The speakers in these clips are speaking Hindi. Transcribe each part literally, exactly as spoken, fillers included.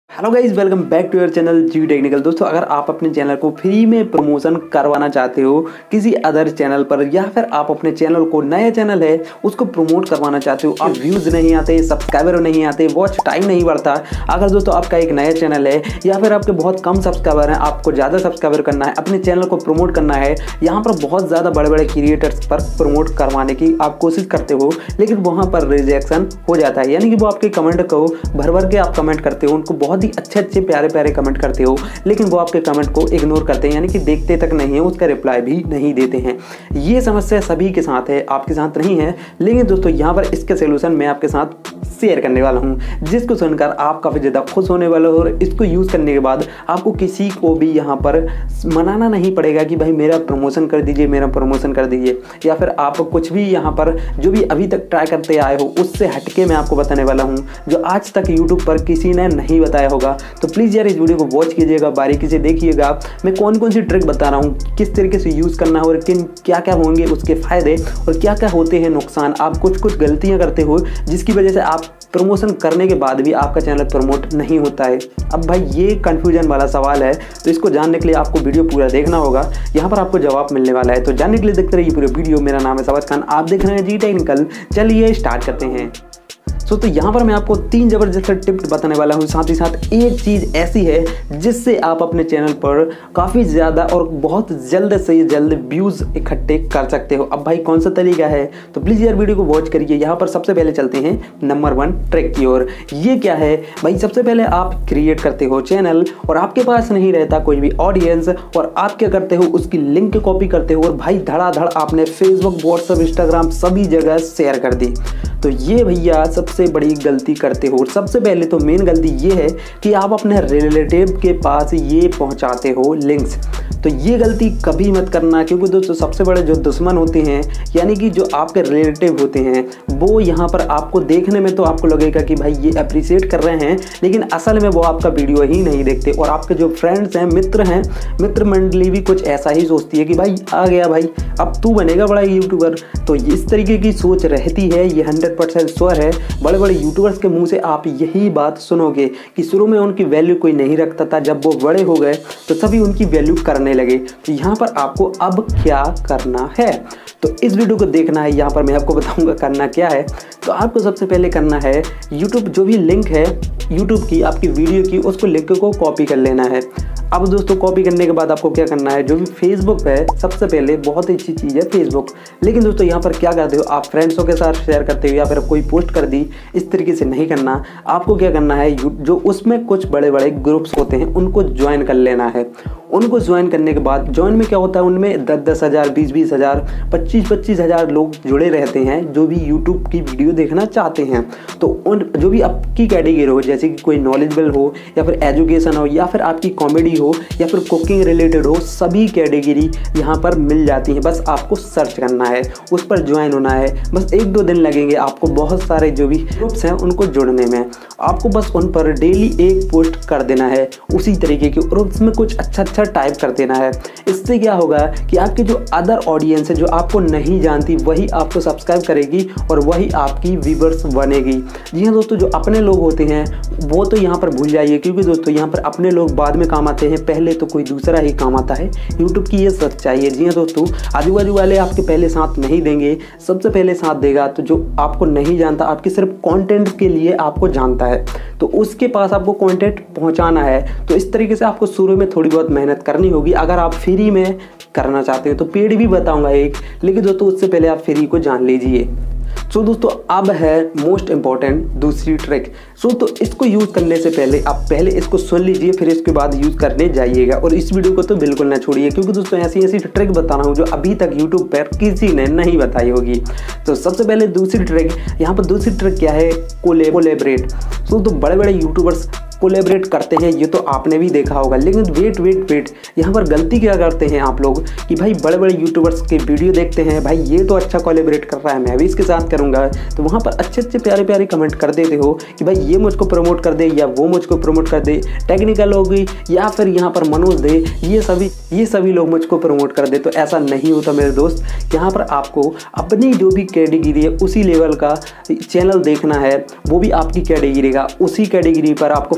Hello guys, welcome back to your channel G Technical. दोस्तों, अगर आप अपने चैनल को फ्री में प्रमोशन करवाना चाहते हो किसी अदर चैनल पर, या फिर आप अपने चैनल को, नया चैनल है उसको प्रमोट करवाना चाहते हो, आप व्यूज़ नहीं आते, सब्सक्राइबर नहीं आते, वॉच टाइम नहीं बढ़ता, अगर दोस्तों आपका एक नया चैनल है या फिर आपके बहुत कम सब्सक्राइबर हैं, आपको ज़्यादा सब्सक्राइबर करना है, अपने चैनल को प्रमोट करना है, यहाँ पर बहुत ज़्यादा बड़े बड़े क्रिएटर्स पर प्रमोट करवाने की आप कोशिश करते हो, लेकिन वहाँ पर रिजेक्शन हो जाता है। यानी कि वो आपके कमेंट को भर भर के आप कमेंट करते हो, उनको बहुत ही अच्छे अच्छे प्यारे प्यारे कमेंट करते हो, लेकिन वो आपके कमेंट को इग्नोर करते हैं, यानी कि देखते तक नहीं है, उसका रिप्लाई भी नहीं देते हैं। ये समस्या सभी के साथ है, आपके साथ नहीं है। लेकिन दोस्तों, यहाँ पर इसके सोल्यूशन मैं आपके साथ शेयर करने वाला हूँ, जिसको सुनकर आप काफ़ी ज़्यादा खुश होने वाले हो, और इसको यूज़ करने के बाद आपको किसी को भी यहाँ पर मनाना नहीं पड़ेगा कि भाई मेरा प्रमोशन कर दीजिए, मेरा प्रमोशन कर दीजिए, या फिर आप कुछ भी यहाँ पर जो भी अभी तक ट्राई करते आए हो उससे हटके मैं आपको बताने वाला हूँ, जो आज तक यूट्यूब पर किसी ने नहीं बताया होगा। तो प्लीज़ यार इस वीडियो को वॉच कीजिएगा, बारीकी से देखिएगा, मैं कौन कौन सी ट्रिक बता रहा हूँ, किस तरीके से यूज़ करना है, और किन क्या क्या होंगे उसके फ़ायदे और क्या क्या होते हैं नुकसान। आप कुछ कुछ गलतियाँ करते हो जिसकी वजह से आप प्रमोशन करने के बाद भी आपका चैनल प्रमोट नहीं होता है। अब भाई ये कन्फ्यूजन वाला सवाल है, तो इसको जानने के लिए आपको वीडियो पूरा देखना होगा, यहाँ पर आपको जवाब मिलने वाला है। तो जानने के लिए देखते रहिए पूरे वीडियो। मेरा नाम है सवाज खान, आप देख रहे हैं जी टेक्निकल। चलिए स्टार्ट करते हैं। सो तो यहाँ पर मैं आपको तीन ज़बरदस्त टिप्स बताने वाला हूँ, साथ ही साथ एक चीज़ ऐसी है जिससे आप अपने चैनल पर काफ़ी ज़्यादा और बहुत जल्द से जल्द व्यूज़ इकट्ठे कर सकते हो। अब भाई कौन सा तरीका है, तो प्लीज़ यार वीडियो को वॉच करिए। यहाँ पर सबसे पहले चलते हैं नंबर वन ट्रिक की ओर। ये क्या है भाई, सबसे पहले आप क्रिएट करते हो चैनल और आपके पास नहीं रहता कोई भी ऑडियंस, और आप क्या करते हो उसकी लिंक कॉपी करते हो और भाई धड़ाधड़ आपने फेसबुक, व्हाट्सएप, इंस्टाग्राम सभी जगह शेयर कर दी। तो ये भैया सबसे बड़ी गलती करते हो। सबसे पहले तो मेन गलती ये है कि आप अपने रिलेटिव के पास ये पहुंचाते हो लिंक्स। तो ये गलती कभी मत करना, क्योंकि दोस्तों सबसे बड़े जो दुश्मन होते हैं, यानी कि जो आपके रिलेटिव होते हैं, वो यहाँ पर आपको देखने में तो आपको लगेगा कि भाई ये अप्रिशिएट कर रहे हैं, लेकिन असल में वो आपका वीडियो ही नहीं देखते। और आपके जो फ्रेंड्स हैं, मित्र हैं, मित्र मंडली भी कुछ ऐसा ही सोचती है कि भाई आ गया भाई, अब तू बनेगा बड़ा यूट्यूबर। तो इस तरीके की सोच रहती है, ये हंड्रेड परसेंट श्योर है। बड़े बड़े यूट्यूबर्स के मुंह से आप यही बात सुनोगे कि शुरू में उनकी वैल्यू कोई नहीं रखता था, जब वो बड़े हो गए तो सभी उनकी वैल्यू करने लगे। तो यहाँ पर आपको अब क्या करना है, तो इस वीडियो को देखना है। यहाँ पर मैं आपको बताऊंगा करना क्या है। तो आपको सबसे पहले करना है, यूट्यूब जो भी लिंक है यूट्यूब की आपकी वीडियो की, उसको लिंक को कॉपी कर लेना है। अब दोस्तों कॉपी करने के बाद आपको क्या करना है, जो भी फेसबुक है, सबसे पहले बहुत ही अच्छी चीज़ है फेसबुक, लेकिन दोस्तों यहाँ पर क्या करते हो, आप फ्रेंड्सों के साथ शेयर करते हो या फिर कोई पोस्ट कर दी, इस तरीके से नहीं करना। आपको क्या करना है, जो उसमें कुछ बड़े बड़े ग्रुप्स होते हैं उनको ज्वाइन कर लेना है। उनको ज्वाइन करने के बाद, ज्वाइन में क्या होता है, उनमें दस दस हज़ार, बीस बीस हज़ार, पच्चीस पच्चीस हज़ार लोग जुड़े रहते हैं जो भी यूट्यूब की वीडियो देखना चाहते हैं। तो उन जो भी आपकी कैटेगरी हो, जैसे कि कोई नॉलेजेबल हो या फिर एजुकेशन हो या फिर आपकी कॉमेडी हो या फिर कुकिंग रिलेटेड हो, सभी कैटेगरी यहाँ पर मिल जाती हैं। बस आपको सर्च करना है, उस पर ज्वाइन होना है। बस एक दो दिन लगेंगे आपको बहुत सारे जो भी ग्रुप्स हैं उनको जुड़ने में। आपको बस उन पर डेली एक पोस्ट कर देना है उसी तरीके की, और उसमें कुछ अच्छा अच्छा टाइप कर देना है। इससे क्या होगा कि आपकी जो अदर ऑडियंस है, जो आपको नहीं जानती, वही आपको सब्सक्राइब करेगी और वही आपकी व्यूअर्स बनेगी। जी हाँ दोस्तों, जो अपने लोग होते हैं वो तो यहाँ पर भूल जाइए, क्योंकि दोस्तों यहाँ पर अपने लोग बाद में काम आते हैं, पहले तो कोई दूसरा ही काम आता है। यूट्यूब की ये सच्चाई है। जी हाँ दोस्तों, आजू बाजू वाले आपके पहले साथ नहीं देंगे, सबसे पहले साथ देगा तो जो आपको नहीं जानता, आपके सिर्फ कंटेंट के लिए आपको जानता है, तो उसके पास आपको कंटेंट पहुंचाना है। तो इस तरीके से आपको शुरू में थोड़ी बहुत मेहनत करनी होगी। अगर आप फ्री में करना चाहते हो तो पेड भी बताऊंगा एक, लेकिन दोस्तों उससे पहले आप फ्री को जान लीजिए। सो so, दोस्तों अब है मोस्ट इम्पॉर्टेंट दूसरी ट्रिक। सो so, तो इसको यूज़ करने से पहले आप पहले इसको सुन लीजिए, फिर इसके बाद यूज़ करने जाइएगा, और इस वीडियो को तो बिल्कुल ना छोड़िए, क्योंकि दोस्तों ऐसी ऐसी ट्रिक बता रहा हूँ जो अभी तक यूट्यूब पर किसी ने नहीं बताई होगी। तो सबसे पहले दूसरी ट्रिक, यहाँ पर दूसरी ट्रिक क्या है, कोलैबोरेट। सो तो बड़े बड़े यूट्यूबर्स कोलैबोरेट करते हैं, ये तो आपने भी देखा होगा। लेकिन वेट वेट वेट यहाँ पर गलती क्या करते हैं आप लोग कि भाई बड़े बड़े यूट्यूबर्स के वीडियो देखते हैं, भाई ये तो अच्छा कोलैबोरेट कर रहा है, मैं भी इसके साथ करूँगा, तो वहाँ पर अच्छे अच्छे प्यारे प्यारे कमेंट कर देते हो कि भाई ये मुझको प्रमोट कर दे या वो मुझको प्रमोट कर दे, टेक्निकल होगी या फिर यहाँ पर मनोज दे, ये सभी ये सभी लोग मुझको प्रमोट कर दे। तो ऐसा नहीं होता मेरे दोस्त। यहाँ पर आपको अपनी जो भी कैटेगरी है उसी लेवल का चैनल देखना है, वो भी आपकी कैटेगरी का, उसी कैटेगरी पर आपको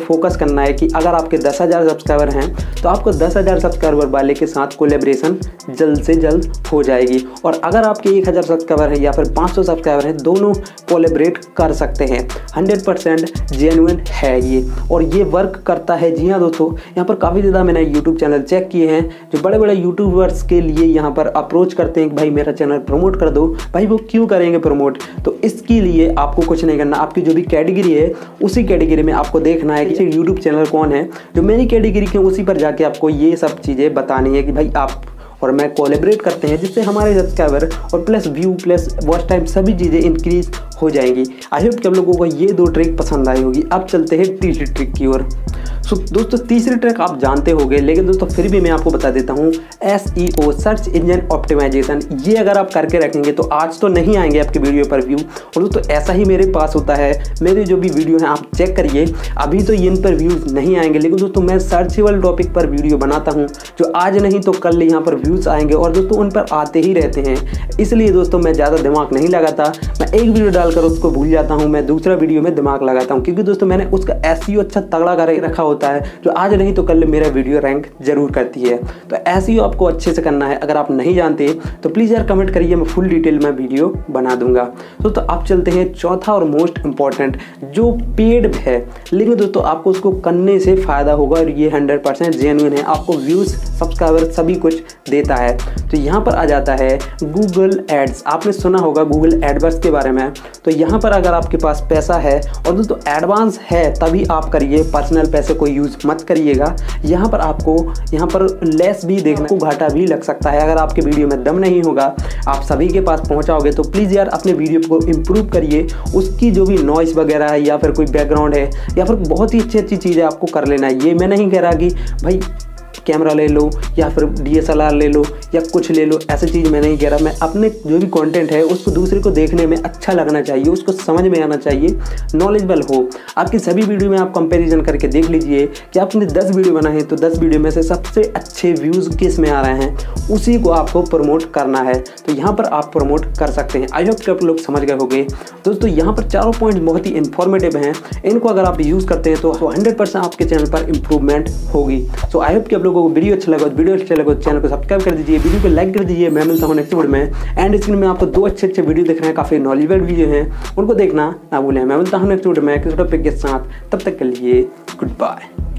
फोकस करना है कि अगर आपके दस हज़ार सब्सक्राइबर हैं तो आपको दस हज़ार सब्सक्राइबर वाले के साथ कोलेब्रेशन जल्द से जल्द हो जाएगी। और अगर आपके एक हज़ार सब्सक्राइबर हैं या फिर पाँच सौ सब्सक्राइबर हैं, दोनों कोलेब्रेट कर सकते हैं। हंड्रेड परसेंट जेन्युइन है ये और ये वर्क करता है। जी हाँ दोस्तों, यहाँ पर काफ़ी ज़्यादा मैंने यूट्यूब चैनल चेक किए हैं जो बड़े बड़े यूट्यूबर्स के लिए यहाँ पर अप्रोच करते हैं कि भाई मेरा चैनल प्रमोट कर दो। भाई वो क्यों करेंगे प्रमोट? तो इसके लिए आपको कुछ नहीं करना, आपकी जो भी कैटेगरी है उसी कैटेगरी में आपको देखना है कि यूट्यूब चैनल कौन है जो मेरी कैटेगरी के, उसी पर जाके आपको ये सब चीज़ें बतानी है कि भाई आप और मैं कोलैबोरेट करते हैं, जिससे हमारे सब्सक्राइबर और plus view plus watch time सभी चीज़ें इंक्रीज हो जाएंगी। आई होप कि आप लोगों को ये दो ट्रिक पसंद आई होगी। अब चलते हैं तीसरी ट्रिक की ओर। सो दोस्तों, तीसरी ट्रिक आप जानते होंगे, लेकिन दोस्तों फिर भी मैं आपको बता देता हूँ, S E O search engine optimisation. ये अगर आप करके रखेंगे तो आज तो नहीं आएंगे आपके वीडियो पर व्यू। और दोस्तों ऐसा ही मेरे पास होता है, मेरे जो भी वीडियो हैं आप चेक करिए, अभी तो इन पर व्यूज़ नहीं आएंगे, लेकिन दोस्तों मैं सर्चेबल टॉपिक पर वीडियो बनाता हूँ जो आज नहीं तो कल यहाँ पर व्यूज़ आएंगे और दोस्तों उन पर आते ही रहते हैं। इसलिए दोस्तों मैं ज़्यादा दिमाग नहीं लगाता, मैं एक वीडियो डालकर उसको भूल जाता हूँ, मैं दूसरा वीडियो में दिमाग लगाता हूँ, क्योंकि दोस्तों मैंने उसका एस ई ओ अच्छा तगड़ा कर रखा होता है जो आज नहीं तो कल मेरा वीडियो रैंक जरूर करती है। तो एस ई ओ आपको अच्छे से करना है। अगर आप नहीं जानते तो प्लीज़ यार कमेंट करिए, मैं फुल डिटेल में वीडियो बना दूंगा। तो, तो आप चलते हैं चौथा और मोस्ट इंपॉर्टेंट जो पेड है, लेकिन दोस्तों आपको उसको करने से फ़ायदा होगा और ये हंड्रेड परसेंट जेन्युइन है, आपको व्यूज़ सब्सक्राइबर सभी कुछ देता है। तो यहाँ पर आ जाता है गूगल एड्स। आपने सुना होगा गूगल एडवर्ड्स के बारे में। तो यहाँ पर अगर आपके पास पैसा है और दोस्तों एडवांस है तभी आप करिए, पर्सनल पैसे को यूज़ मत करिएगा। यहाँ पर आपको यहाँ पर लेस भी देखने को घाटा भी लग सकता है। अगर आपके वीडियो में दम नहीं होगा, आप सभी के पास पहुँचाओगे, तो प्लीज़ यार अपने वीडियो को इम्प्रूव करिए। उसकी जो भी नॉइस वगैरह है या फिर कोई बैकग्राउंड है या फिर बहुत ही अच्छी अच्छी चीज़ें आपको कर लेना है। ये मैं नहीं कह रहा कि भाई कैमरा ले लो या फिर डी एस एल आर ले लो या कुछ ले लो, ऐसी चीज़ मैं नहीं कह रहा। मैं अपने जो भी कंटेंट है उसको दूसरे को देखने में अच्छा लगना चाहिए, उसको समझ में आना चाहिए, नॉलेजेबल हो। आपकी सभी वीडियो में आप कंपैरिजन करके देख लीजिए कि आपने दस वीडियो बनाए हैं तो दस वीडियो में से सबसे अच्छे व्यूज़ किस में आ रहे हैं, उसी को आपको प्रमोट करना है। तो यहाँ पर आप प्रमोट कर सकते हैं। आई होप कि आप लोग समझ गए होंगे। दोस्तों यहाँ पर चारों पॉइंट बहुत ही इन्फॉर्मेटिव हैं, इनको अगर आप यूज़ करते हैं तो हंड्रेड परसेंट आपके चैनल पर इंप्रूवमेंट होगी। सो आई होप कि आप लोगों को वीडियो अच्छा लगा, वीडियो अच्छा लगा तो चैनल को सब्सक्राइब कर दीजिए, वीडियो को लाइक कर दीजिए। मैं मिलता हूँ नेक्स्ट वीडियो में। एंड स्क्रीन में आपको दो अच्छे अच्छे वीडियो दिख रहे हैं, काफ़ी नॉलेजेबल वीडियो हैं, उनको देखना ना भूलें। मैं मिलता हूँ नेक्स्ट वीडियो में किसी टॉपिक के साथ, तब तक के लिए गुड बाय।